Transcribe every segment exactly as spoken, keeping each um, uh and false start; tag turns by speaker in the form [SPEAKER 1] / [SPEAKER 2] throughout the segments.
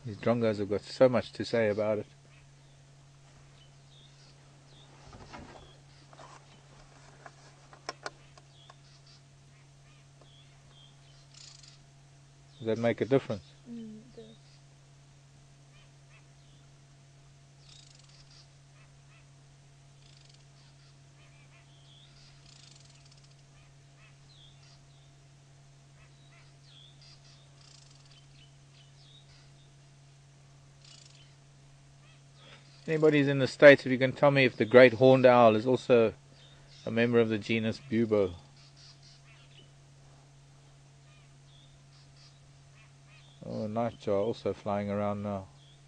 [SPEAKER 1] These drongos have got so much to say about it. Does that make a difference?
[SPEAKER 2] Mm, it does.
[SPEAKER 1] Anybody's in the States, if you can tell me if the great horned owl is also a member of the genus Bubo. Oh, nightjar also flying around now.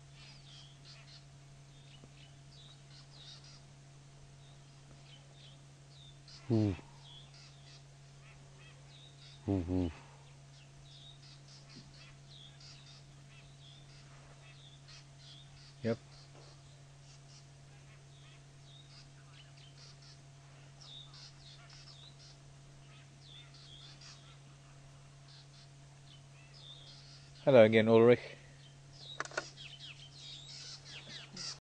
[SPEAKER 1] Ooh. Ooh, ooh. Yep. Hello again, Ulrich.